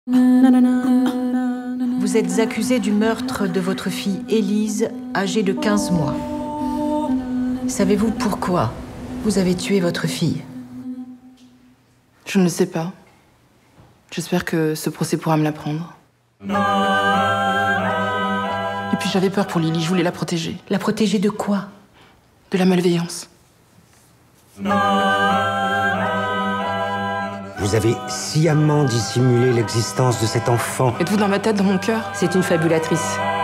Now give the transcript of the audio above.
Vous êtes accusé du meurtre de votre fille Élise, âgée de 15 mois. Savez-vous pourquoi vous avez tué votre fille? Je ne le sais pas. J'espère que ce procès pourra me l'apprendre. Et puis j'avais peur pour Lily, je voulais la protéger. La protéger de quoi? De la malveillance. Vous avez sciemment dissimulé l'existence de cet enfant. Êtes-vous dans ma tête, dans mon cœur? C'est une fabulatrice.